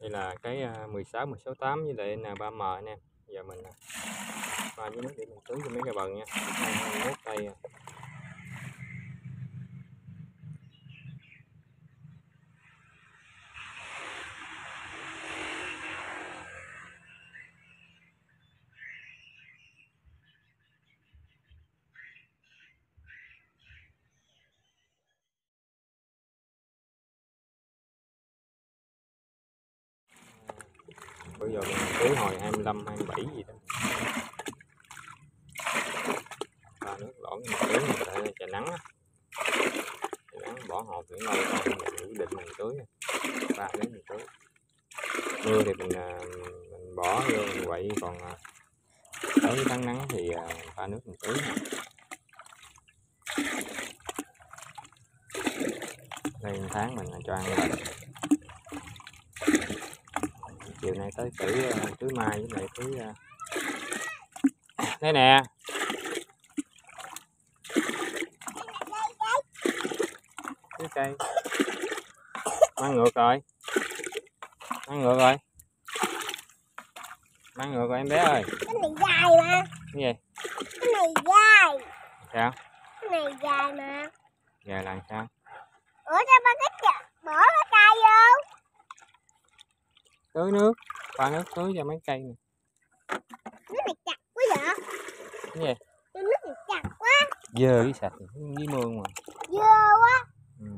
Đây là cái 16, 16-8 với lại N3M anh em. Giờ mình pha với nước để mình tưới cho mấy cây bần nha. 21 cây. Bây giờ mình tưới hồi 25, 27 gì đó. Pha nước lõn mình tưới mình để trời nắng á. Trời nắng bỏ hột thì lâu xong mình quyết định mình tưới. Pha nước mình tưới. Mưa thì mình bỏ vô mình quậy, còn tới tháng nắng thì pha nước mình tưới. Đây tháng mình cho ăn rồi. Chiều nay tới tưới mai với lại tưới đây nè. Cái cây mang ngược rồi, mang ngược rồi, mang ngược rồi em bé ơi. Cái này dài mà. Cái gì? Cái này dài. Sao? Cái này dài mà. Dài là sao? Ủa sao ba cái bỏ cái cây vô? Tưới nước, pha nước tưới cho mấy cây nè. Nước này chặt quá vậy? Cái gì? Nước này chặt quá. Dơ với sạch với mương mà. Dơ quá. Ừ.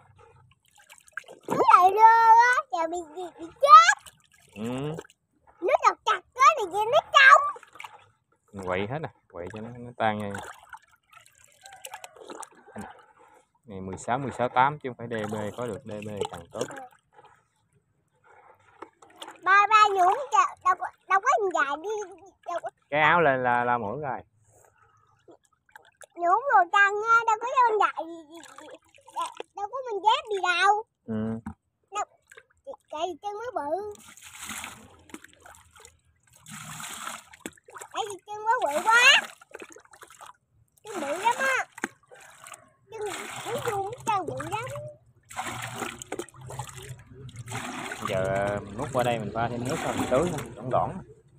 Nước này dơ quá, trời bị chết. Ừ. Nước nào chặt quá thì gì nó trong. Mình quậy hết nè, quậy cho nó tan nha. Này 16, 16-8 chứ không phải DB, có được DB càng tốt. Ba nhúng đâu có dài đi. Cái áo lên là mũi rồi. Nhúng rồi căng á, đâu có con dài gì. Đâu có mình dép gì đâu. Ừ. Cây chân mới bự. Cây chân mới bự quá. Chân bự lắm á. Chân vuông chân bự lắm. Giờ múc qua đây mình pha thêm nước rồi mình tưới thôi, đỏn đỏn.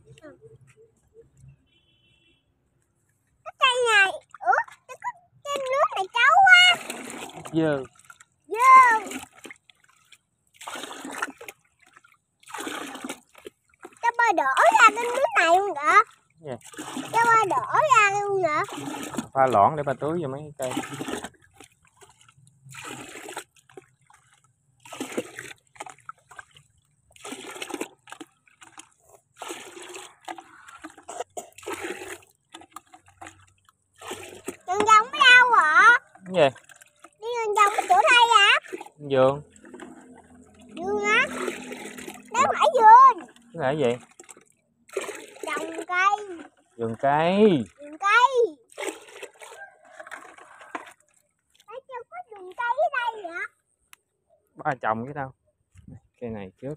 Cái cây này, cái nước này xấu quá. Dơ. Dơ. Cho ba đổ ra cái nước này luôn hả? Yeah. Cho ba đổ ra luôn hả? Pha loãng để ba tưới cho mấy cây. Đường vòng ở đâu hả? Cái gì? Đi đường vòng ở chỗ đây hả? Vườn. Vườn hả? Đó phải vườn. Cái là cái gì? Trồng cây. Vườn cây. Vườn cây. Tại sao có vườn cây ở đây vậy? Ba trồng cái đâu. Cây này trước.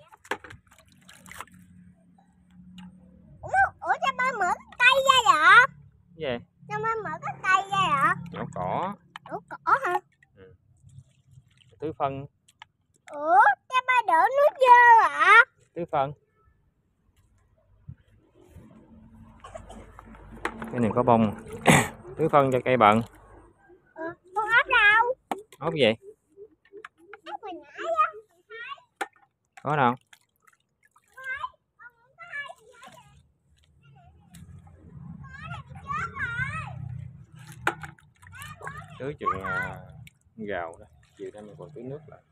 Ủa sao ba mở cái cây ra vậy? Cái gì? Sao ba mở cái cây ra vậy? Nhổ cỏ. Ủa cỏ hả? Ừ. Tưới phân. Ủa sao ba đổ nước dơ hả? Tưới phân. Cái này có bông. Tưới phân cho cây bận. Con ốc đâu? Ốc gì? Ốc hồi nãy á. Có đâu? Tưới chừng gào đó. Chiều nay mình còn tưới nước lại.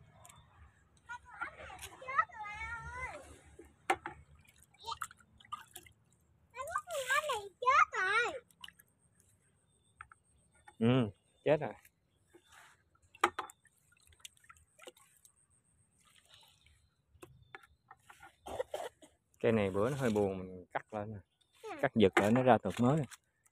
Ừ, chết rồi. Cây này bữa nó hơi buồn mình cắt lên nè. Cắt giật lại nó ra tược mới.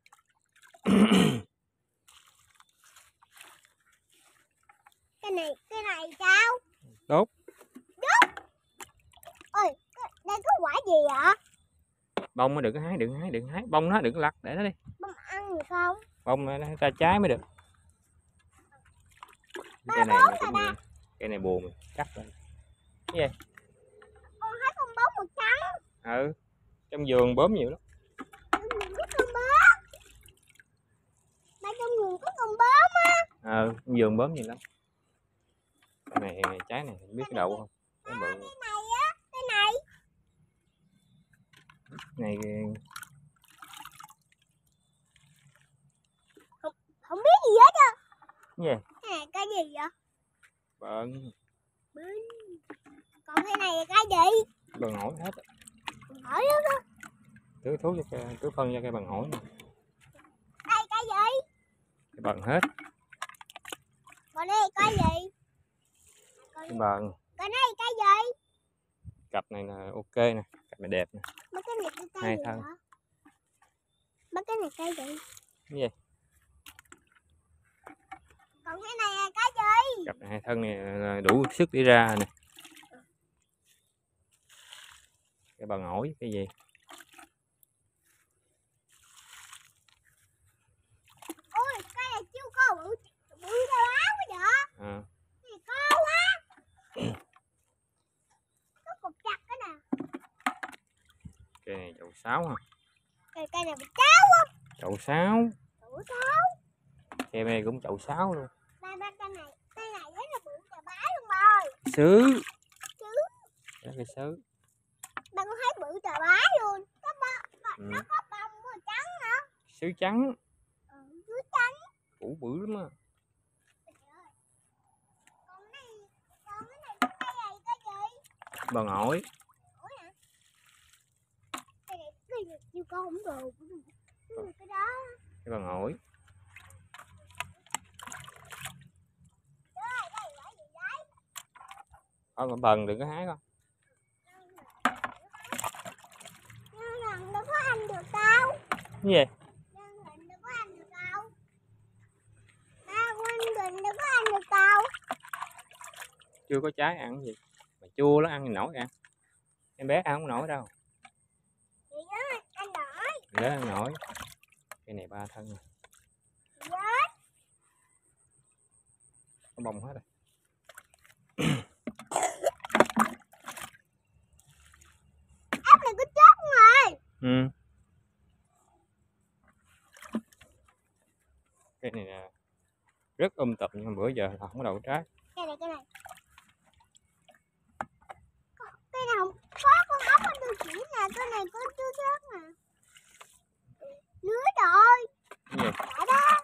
Cái này sao? Đốt. Đốt. Ôi, đây có quả gì vậy? Bông mới đừng có hái, đừng hái. Bông nó đừng có lặt, để nó đi. Bông ăn được không? Bông nó ra trái mới được. Cây này buồn, cắt lên. Cái gì? Con thấy con Ừ, trong vườn bướm nhiều lắm. Trong vườn có con bướm. Ba trong vườn có con bướm á. Ừ, trong vườn bướm nhiều lắm. Cái này trái này không biết cái đậu không? Cái bự. Cái này á, cái này. Này Không biết gì hết á. cái gì? Cái này cái gì vậy? Bận. Còn cái này là cái gì? Bận ổi hết. Hỏi đó. Tưới thuốc cho cây, tưới phân cho cây bằng ổi nè. Đây cái gì? Cái bận hết. Còn đây cái gì? Cái bận. Còn đây cái gì? Cặp này là ok nè, cặp này đẹp nè. Mấy cái này cái Hai gì thân. hả? Mấy cái này cái gì? Cái gì? Còn cái này là cái gì? Cặp này hai thân này là đủ sức để ra nè. Cái bằng ổi cái gì? Ôi, cái này chưa có bự ra áo quá vậy. À. Cái này to quá. Có cục chặt cái nè. Cây này chậu 6 hả? Cây này bị cháu á. Chậu 6. Chậu 6. Cây này cũng chậu 6 luôn. Ba cây này rất là bự chà bá luôn rồi. Sứ. Sứ. Đó, cây sứ. Ba con thấy bự chà bá luôn. Nó có bông màu trắng nữa. Sứ trắng. Sứ trắng. Củ bự lắm á. Còn cái này cái gì? Bằng ổi. Ủa hả? Cái này chưa có không được. Cái đó. Cái bằng ổi. Thôi mà bần đừng có hái con. Đâu có ăn được đâu. Cái gì? Đâu có ăn được đâu. Đâu có ăn được đâu. Chưa có trái ăn gì. Mà chua nó ăn thì nổi ăn. Em bé ăn không nổi đâu. Vậy đó, ăn nổi. Để ăn nổi. Cái này 3 thân rồi. Yes. Nó bông hết rồi. Áp này có chết rồi. Ừ. Cái này là rất tụm nhưng mà bữa giờ là không có đậu trái. Cái này. Cái này không có con ốc ở đường chỉ nè, cái này có chưa chết nè. Lứa rồi. Cái gì? Tại đó.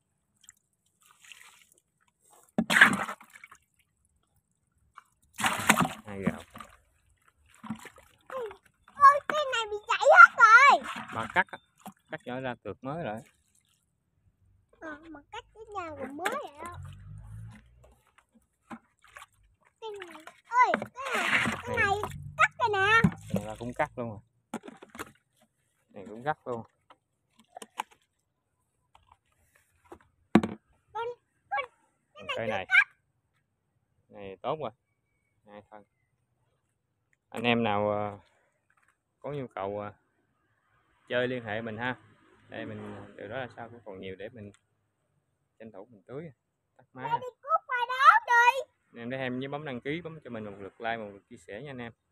Hai gạo. Ôi, cái này bị chảy hết rồi. Ba cắt nhỏ ra tược mới rồi. Mà cắt cái nhà còn mới vậy đó. Cái này ơi, cái này cắt cái nè. Cái này cũng cắt luôn rồi. Này cũng cắt luôn. Cây này tốt rồi. 2 thân. Anh em nào có nhu cầu chơi liên hệ mình ha. Đây mình từ đó là sao cũng còn nhiều để mình tranh thủ mình tưới. Tắt máy. Anh em thấy em nhớ bấm đăng ký, bấm cho mình một lượt like, một lượt chia sẻ nha anh em.